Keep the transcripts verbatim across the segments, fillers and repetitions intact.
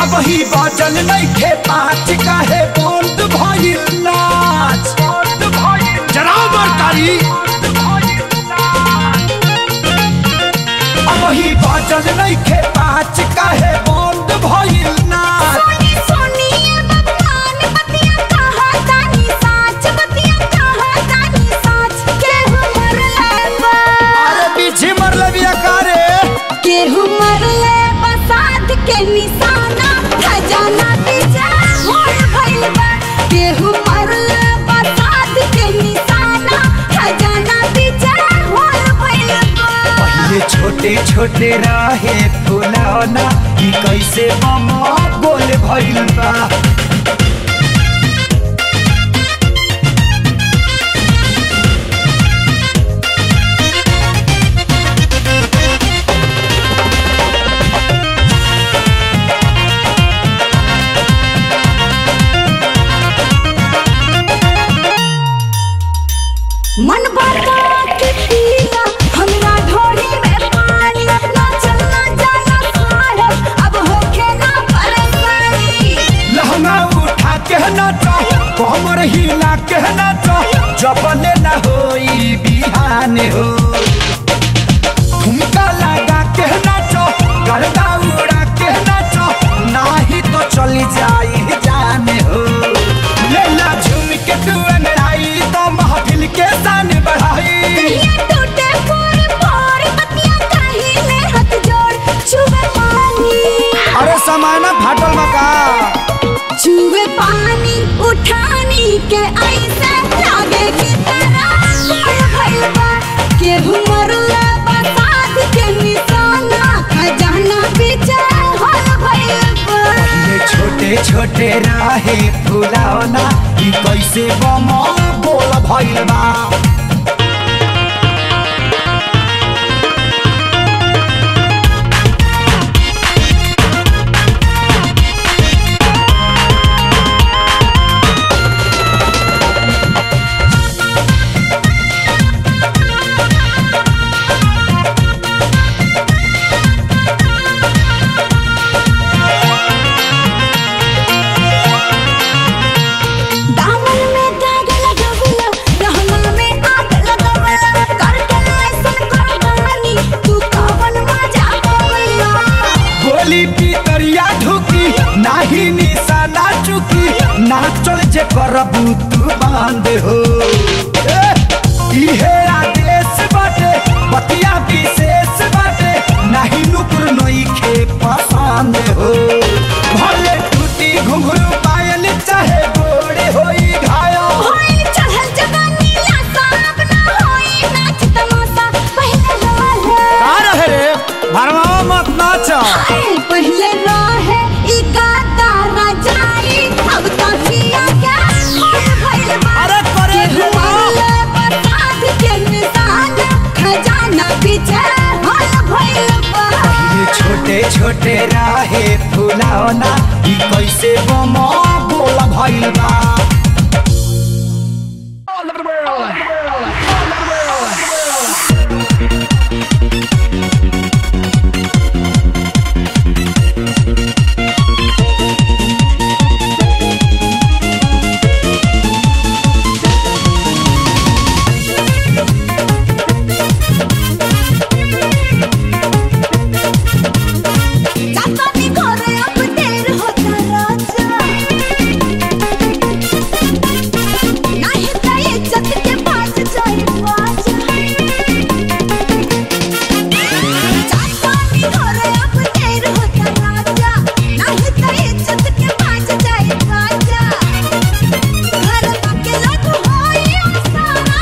अब ही बाजल नहीं खे पाँच काहे बंद भइल नाच जरा बरकारी अब ही बाजल नहीं खे पाँच काहे बंद भइल नाच सोनी सोनी भगवान बतिया कहा तानी साच बतिया कहा तानी साच केहू मरले बा अरे पीछे मरले बिया कारे केहू मरले बसात के निशाना खजाना पीछे होल भइल बा केहू मरले बसात के निशाना खजाना पीछे होल भइल बा पहले छोटे छोटे रहे फुलौना ई कैसे मामा बोल भइल बा मन बता के पीला हमरा ढोली में पानी ना चलना जाना साहब अब होके ना परेशानी लहंगा उठा के नाचो कमर हिला के नाचो जबले ना होई बिहान हो ठुमका लगा के नाचो गर्दा उड़ा के नाचो नाही तो चली जाई जान हो लेला झूम के तू अंगड़ाई तो महफिल के शान बढ़ाई ये टूटे फोड़ फोड़ बतिया कहीं ले हाथ जोड़ छुए पानी अरे समाना फाटल मका छुए पानी उठानी के ऐसे लागे की तरह होल भइल बा केहू मरले बसात के निशाना खजाना पीछे होल भइल बा पहले छोटे छोटे रहे फुलौना ई कैसे बमा बोल भइल बा दामन में दाग लगवला रहना में आग लगवला करके ऐसन करदानी तू कवन मजा पावला गोली पितरिया ढुकी नाही निशाना चुकी नाचल जे करबू तू बांध हो ए, इहे आदेश बाटे बतिया विशेष बाटे नाही नुपुर नई खे पसंद हो भले टूटी घुंघरू पायल चाहे गोड़े होई घायल होई चढ़ल जवानी ला साब ना होई नाच तमाशा पहले रहे का रहे रे भरमावा मत नाच हाय पहले रहे ई गाता राजाई अब तो जिया के होल भइल बा अरे करे केहू मरले बसात के निशाना खजाना पीछे होल भइल बा ये छोटे छोटे रहे फुलौना ई कैसे बमा बोल भइल बा जाता नी घरे अब देर होता राजा नहीं त इज्जत के बाज जाए बाजा जाता नी घरे अब देर होता राजा नहीं त इज्जत के बाज जाए बाजा घर बाके लग होई सारा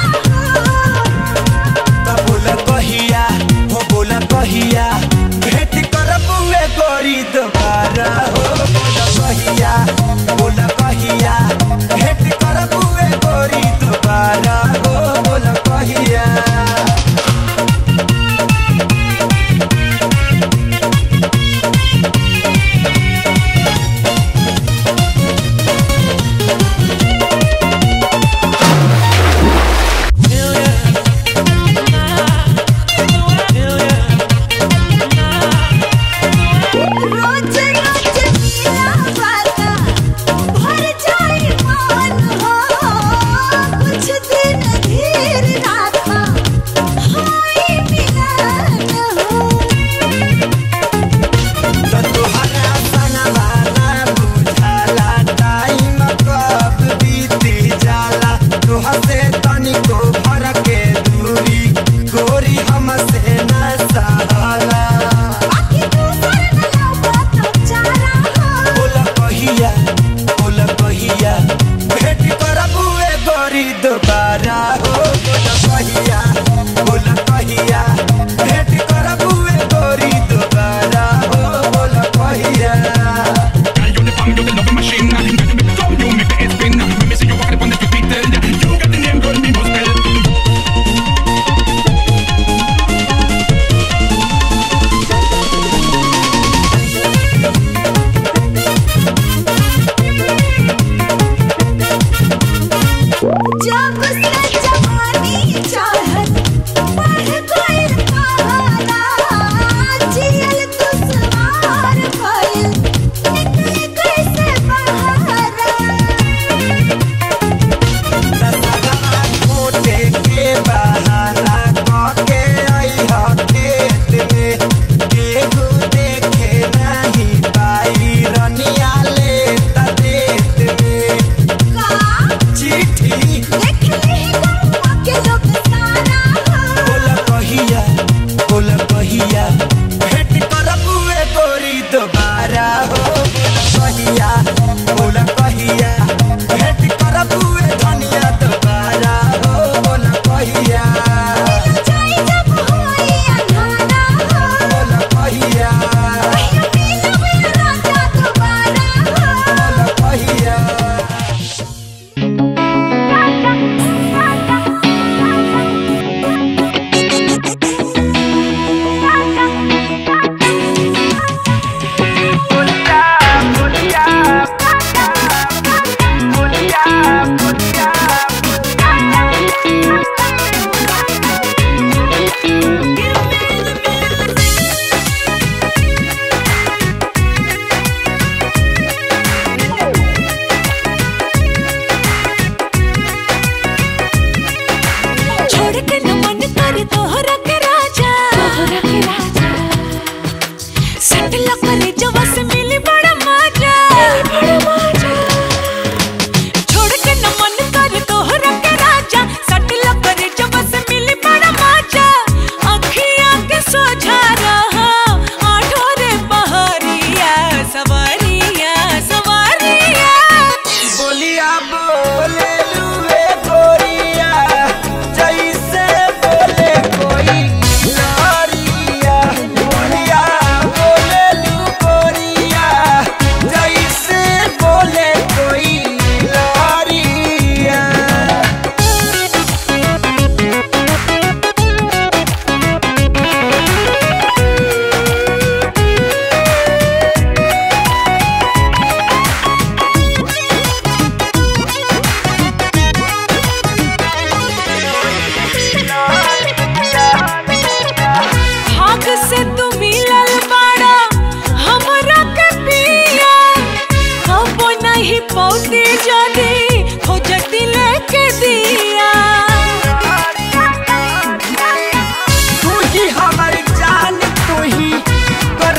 त बोल कहिया हो बोल कहिया भेट करबू ए गोरी दोबारा हो बोल कहिया बोल कहिया भेट करबू ए गोरी दोबारा हो बोल कहिया रोज रोज मिला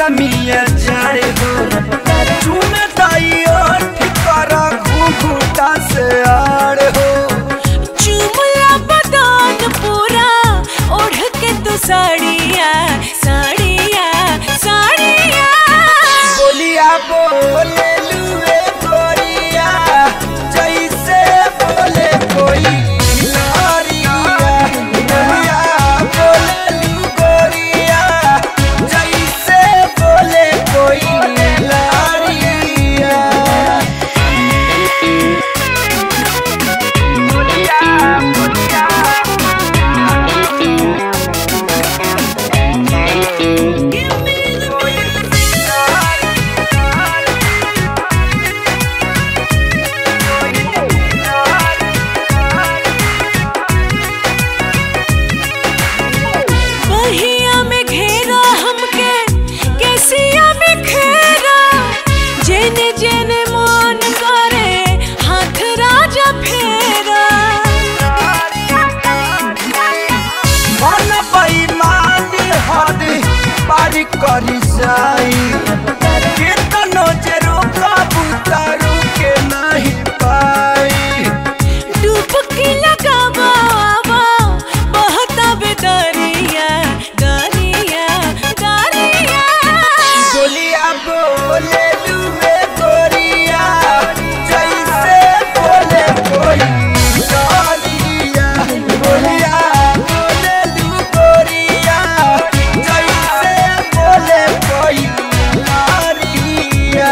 गरमिया जाए हो चुन दाइयो ठिकारा घूंघूटा से आड़ हो चुमला बदान पूरा ओढ़ के तू साड़िया साड़िया साड़िया बोलिया बोले लुए गोरिया जैसे बोले कोई लारिया बोलिया बोले लू गोरिया जैसे बोले कोई लारिया बोलिया बोलिया बहिया में घेरा हमके कैसिया में घेरा जेने जेने मन करे हाथ राजा फेरा मन बेईमान हद पारी करी जाई केतनो जे रोका बुतारू के नहीं पाई डुबकी लगावा बहता बेदरिया दरिया दरिया बोलिया बोले लुए गोरिया जैसे बोले कोई लारिया बोलिया बोले लू गोरिया जैसे बोले कोई लारिया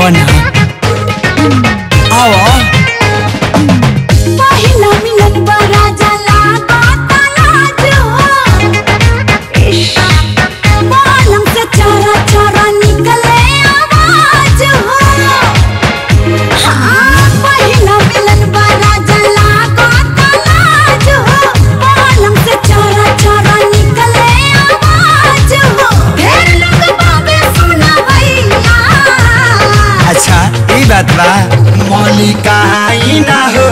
आओ ना आओ। पहिला मिलन बड़ा जला बाता लाज हो, बालम से चारा चारा निकले आवाज हो। हाँ पहिला मिलन बड़ा जला बाता लाज हो, बालम से चारा चारा निकले आवाज हो। ढेर लोग बाबे सुना भैया। अच्छा ये बात बा। मलिका आई ना हो,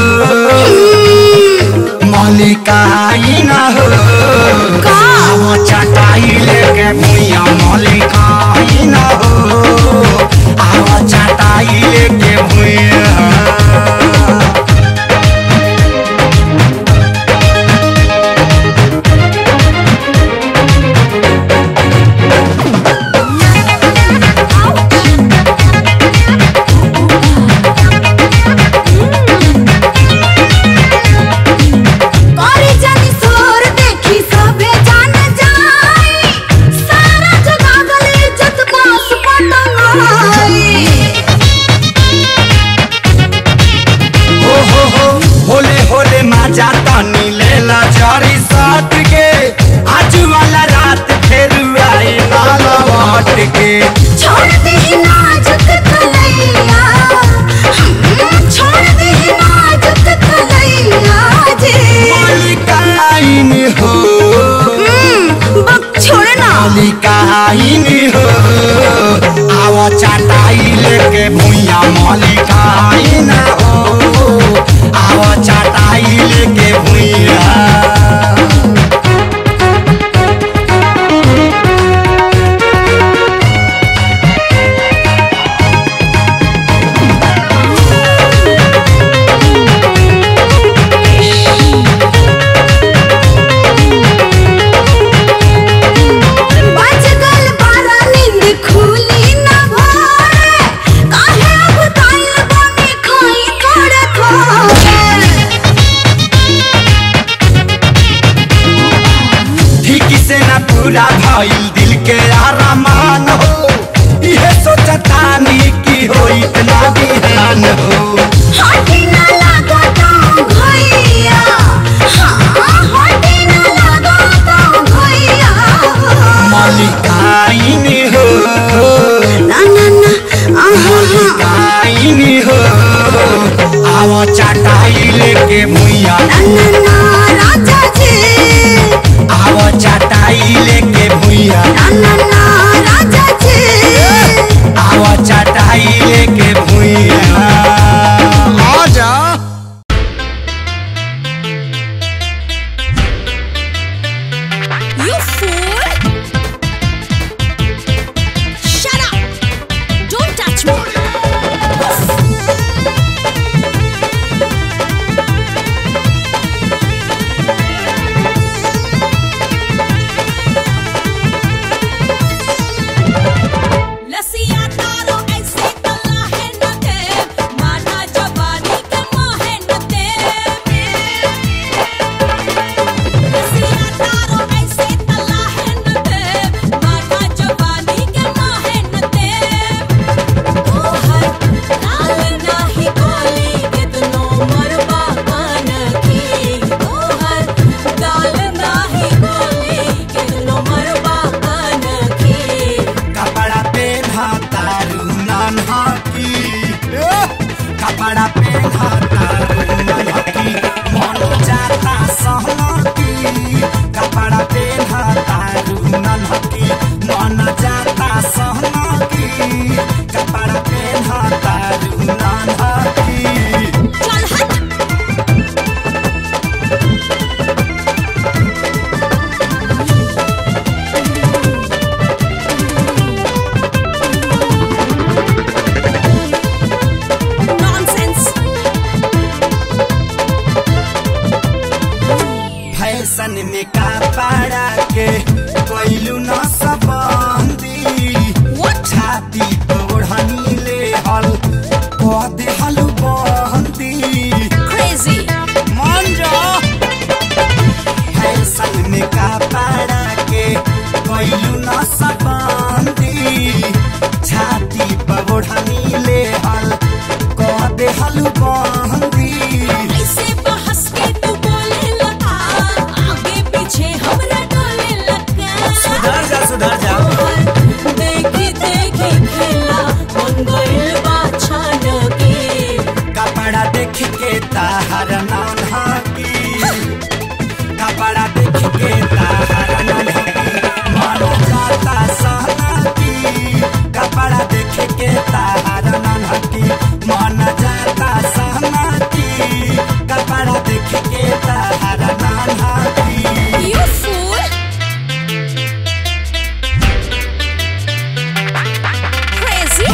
मलिका आई ना हो, आओ चटाई लेके भुइया। मलिका आई ना हो, आओ चटाई लेके भुइया। छोड़ दे नाजुक कलैया, छोड़ दे नाजुक कलैया जे। मलिका आई नी हो, बक छोड़ना। मलिका आई नी हो, आओ चटाई लेके भुइया। मलिका आई ना हो, आओ चटाई लेके भुइया। पूरा भइल दिल के आरामान हो, इहे सोचतानी की हो इतना बिहान हो। हटी ना लागो तो भैया, हाँ हटी ना लागो तो भैया। मलिका आई नी हो, ना ना ना मलिका आई नी हो, आओ चटाई लेके भुइया। ना ना ना राजा जी, आओ चटाई लेके भुइया। ना ना ना राजा जी, आओ चटाई लेके भुइया। आजा You fool! Shut up! Don't touch me! कपड़ा पेन्हा तारू मन जाता सहलकी। कपड़ा पेन्हा तारू नन्हकी मन जाता सहलकी। कपड़ा पेन्हा तारू नन्हकी। चल हट। फैशन में कपड़ा के कोइलू न सबंदी। छाती ओढ़नी ले हल कद हल बंदी। Crazy. मन जा फैशन में कपड़ा के कोइलू न सबंदी। छाती ओढ़नी देखी खेला मन गइल बा छान के कपड़ा देख के ताहर नान हाकी कपड़ा देख के ताहर नान हाकी मन जाता सहना की कपड़ा देख के ताहर नान हाकी मन जाता सहना की कपड़ा देख के ताहर नान हाकी। You fool! Crazy!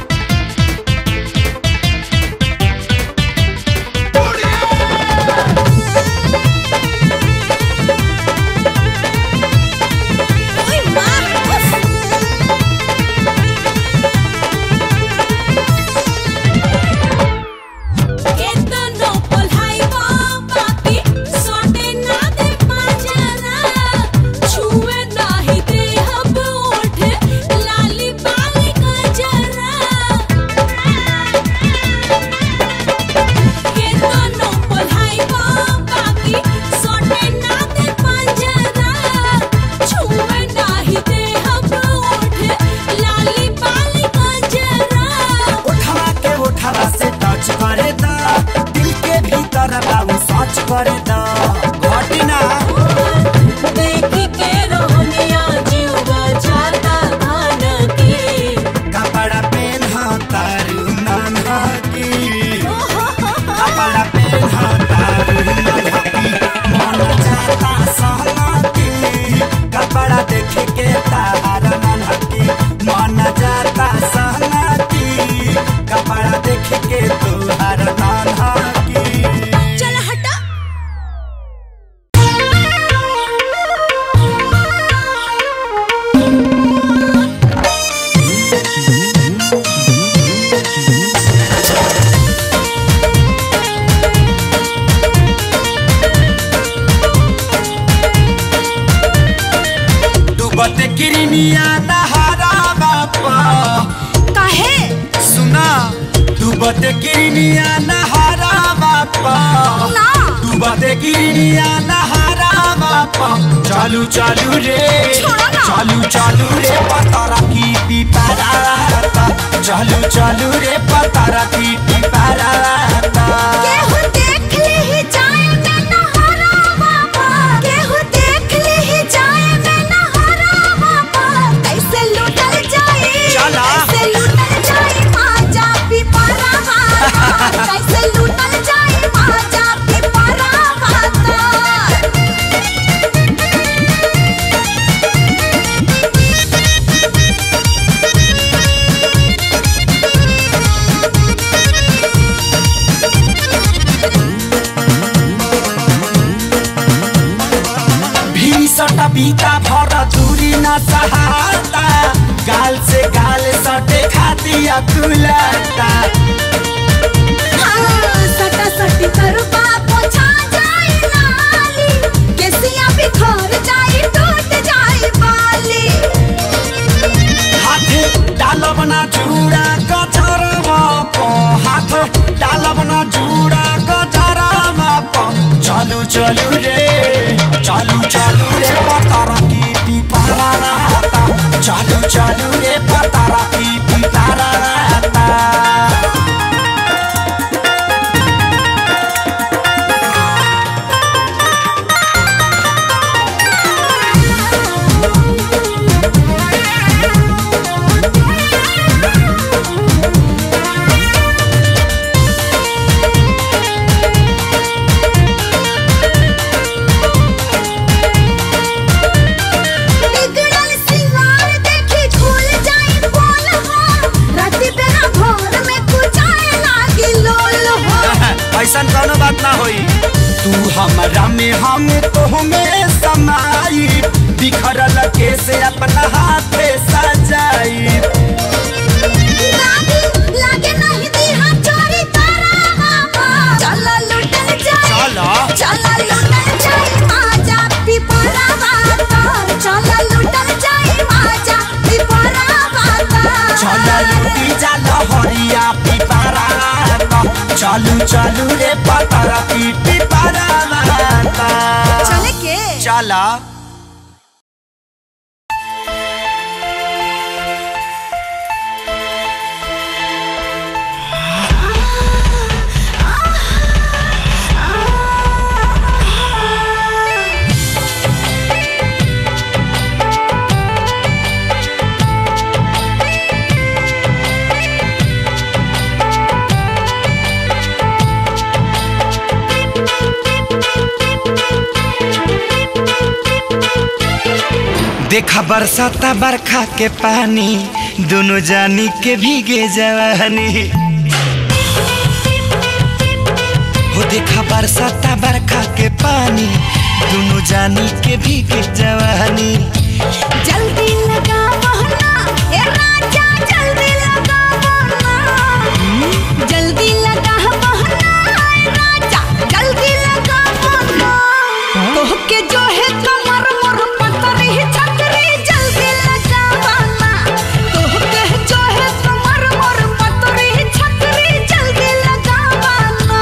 Uy, ma! केतनो पल्हाइबा बाकी सोटे ना दे पाजरा छुए नाही दे हब ओठे लाली बाली गजरा केतनो पल्हाइबा बाकी सोटे ना दे पाजरा छुए नाही दे हब ओठे लाली बाली गजरा उठवा के उठवा से टच करे दा दिल के भीतर बाबू सच करे दा घटना देखी के रोहनिया जीवा जाता धान की कपड़ा पेन्हा तारू नान हाकी कपड़ा पेन्हा तारू नान हाकी मन जाता सहना की कपड़ा देख के तार नान हाकी मन जाता सहना की कपड़ा देख के तुहार नान हाकी। चल हटा। डूबत गिरनिया नहारा बापा काहे? सुना डूबत गिरनिया नहारा बापा ना। डूबत गिरनिया नहारा बापा चालू चालू रे छोड़ो ना। चालू चालू रे पतारा की पिपारा चालू चालू रे पतारा की पिपारा केहू देख ली जाए मैं नहारा बाबा केहू देख ली जाए मैं नहारा बाबा कैसे लूटल जाए चला। कैसे लूटल जाए माजा पिपरा बाबा कैसे लूटल जाए माजा पिपरा बाबा। भीषण बीता भर दूरी न सहाता गाल से गाल सटे खातिया कुलाता हाँ, सटा सटी करुबा पोछा जाए नाली केसिया बिखर जाए टूट जाए बाली। हाथ डालब ना जुड़ा गजरवा पो हाथ डालब ना जुड़ा गजरवा पो चालू चालू रे चालू चालू रे पतारा की पिपारा चालू चालू रे पतारा की पिपारा बिगड़ल सिंगार देखी खुल जाए बोल हो राती बेरा भोर में कुचाए लागी लोल हो। ऐसा कोनो बात ना होई तू हमरा में हम तोहमें समाई बिखरल के से अपना हाथे सजाई लागी लागे नहीं दी हाथ चोरी तारा बाबा चला लुटल जाए चला। चला लुटल जाए माजा पिपरा बाबा चला लुटल जाए माजा पिपरा बाबा चला लूटी जा लहरिया पिपारा चालू चालू रे पतारा की पिपारा चले के चला। देखा बरसाता बरखा के पानी दोनों जानी के भीगे जवानी। हो देखा बरसाता बरखा के पानी दोनों जानी के भीगे जवानी। जल्दी लगाओ ना ए राजा जल्दी लगाओ ना, जल्दी लगाओ ना ए राजा जल्दी लगाओ ना। तोहके जो है कमर मोर पतरी छतरी जल्दी लगाओ ना, तोहके जो है कमर मोर पतरी छतरी जल्दी लगाओ ना।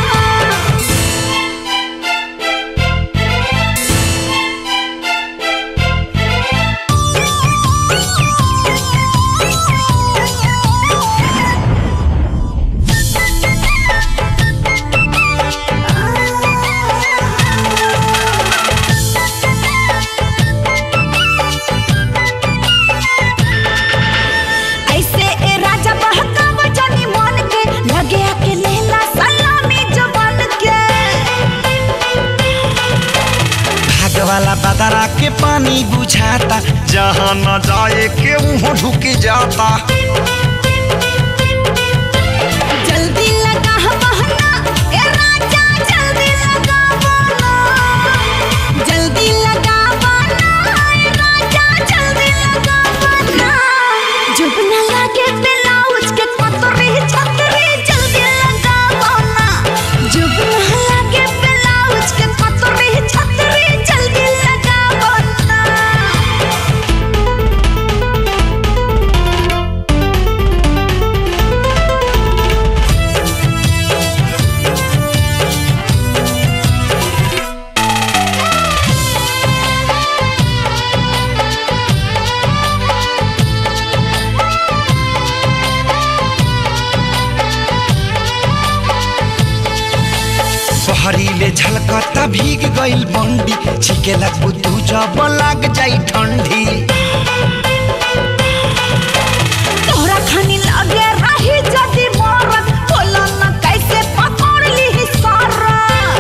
ऐसे ए राजा बहकावा जानी मन के लगे आके लेला सलामी जवान के। भाग वाला बदरा के पानी बुझाता जहाँ न जाए के वहाँ ढुक जाता। जल्दी लगाओ ना ए राजा जल्दी लगाओ ना, जल्दी लगाओ ना ए राजा जल्दी लगाओ ना। जब न लगे ब्लाउज के पतरी छतरी जल्दी लगाओ ना, जब न लगे ब्लाउज के पतरी छतरी जल्दी लगाओ ना। बहरीले झलकता भीग गइल बंडी छिकेला बुद्धू जब लाग जाई ठंडी। तोहरा खानी लगे रही जदी मरत बोला न कैसे पकड़ ली सारा।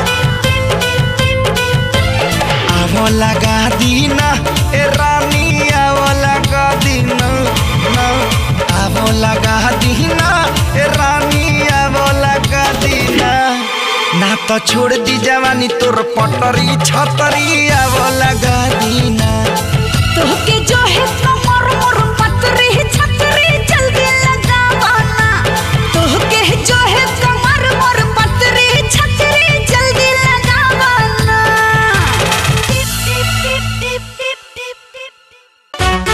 आवो लगा दीना ए रानी आवो लगा दीना ना, आवो लगा दीना ए रानी आवो लगा दीना ना तो छोड़ दी जवानी तोर पटरी छतरी आवो लगा दीना। तोहके जो है कमर मोर पतरी छतरी जल्दी लगाओ ना, तोहके जो है कमर मोर पतरी छतरी जल्दी लगाओ ना। टिप टिप टिप टिप टिप टिप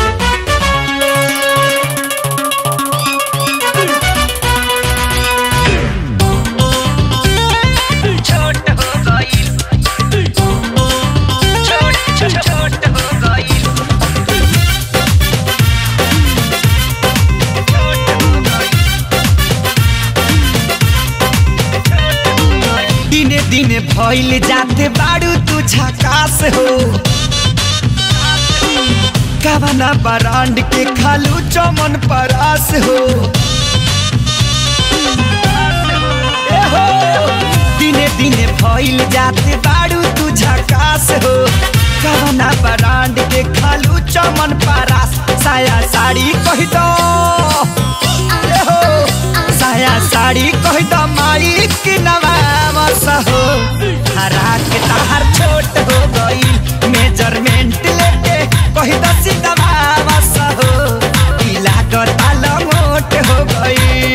छोट हो गई छोट छोट छोट हो गई दिने दिने भइल जाते बाड़ू तू झकास हो। कवना बरांड के खालू चमन परास हो। ए हो दिने दिने भइल जाते बाड़ू तू झकास हो। कवना बरांड के खालू चमन परास। साया साड़ी कह दो ए हो, साया साड़ी कह दो माई की नवामस हो। हरा के तार छोट हो गई मेजरमेंट लेके कह दो सीधवामस हो। पीला को ताल मोट हो गई।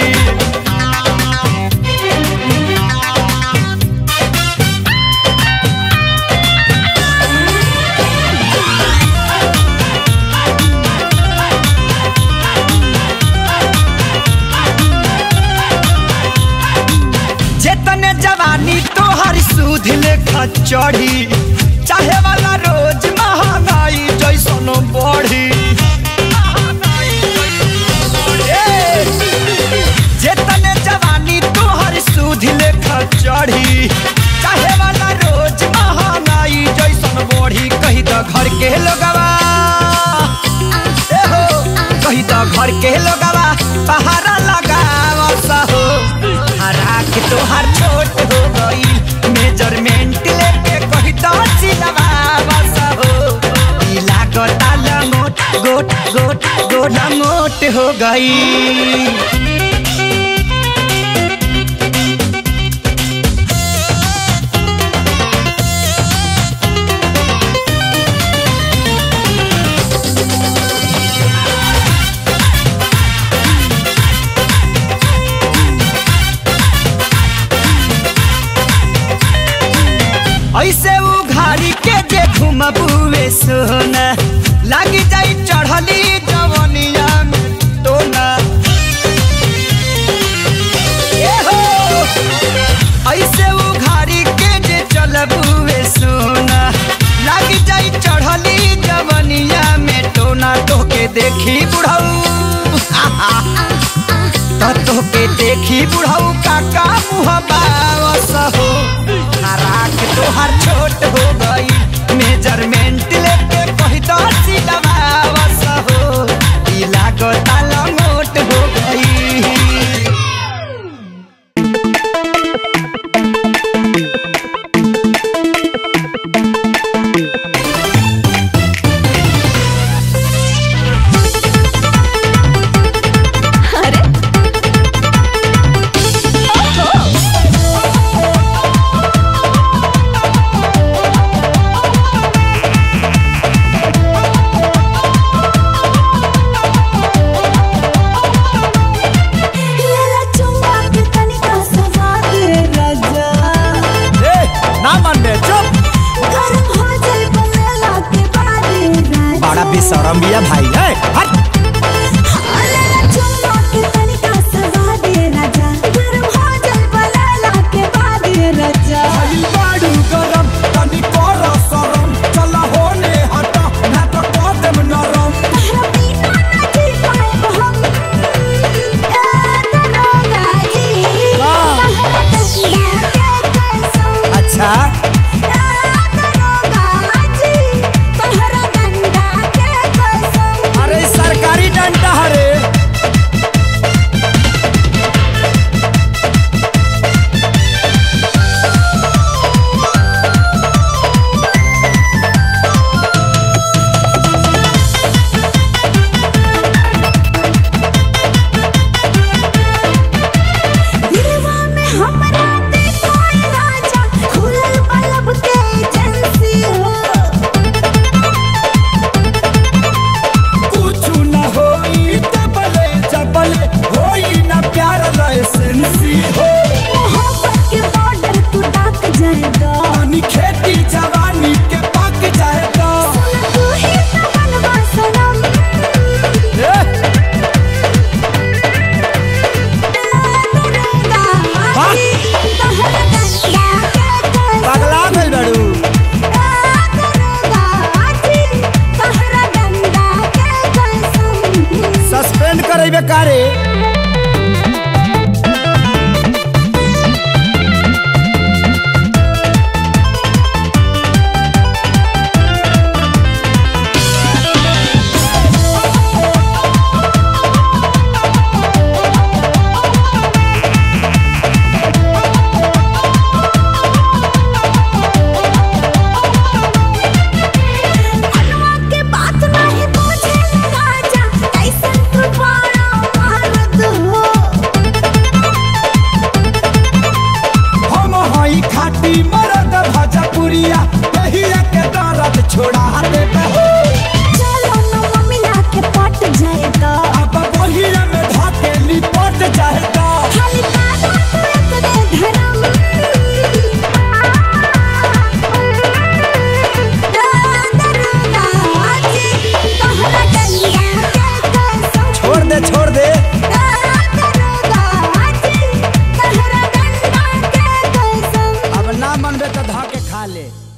जेतने जवानी तोहर सूद लेखा चढ़ी चाहे वाला रोज महंगाई जैसन बढ़ी। ए, जेतने जवानी तोहर सूद लेखा चढ़ी चाहे वाला रोज महंगाई जैसन बढ़ी। कही तो घर के लोगवा ए हो, कही तो घर के लोगवा पहाड़ा लगावा सहो। हरा के तोहर छोट हो गई मेजरमेंट लेके कही तो चिलवा बस हो। लागता टोना मोट हो गई। ऐसे उघारी के जे घुमबुए सोना लग जाई चढ़ली जवनिया में टोना। ए हो ऐसे उघारी के जे चलबुए सोना लग जाई चढ़ली जवनिया में टोना। तोके देखी बुढ़ऊ तो के देखी बुढ़ऊ काका मुहबावस हो नाराक तोहर छोट हो गई। मेजरमेंट लेके कही दस दबावस हो ई लागता लंगोट हो गई। बेशरम बिया भाई है हट। करे मरद भजपुरिया कहिया के दर्द छोड़ा दे चलो न मम्मी ना के पट जाएगा अब बहिया में धकेली पट जाएगा खाली काटो तो एक दे धरम दरुदा आजी तोहरा गंगा के कसम छोड़ दे छोड़ दे दरुदा आजी तोहरा गंगा के कसम अब ना मनबे तो धा के खा ले।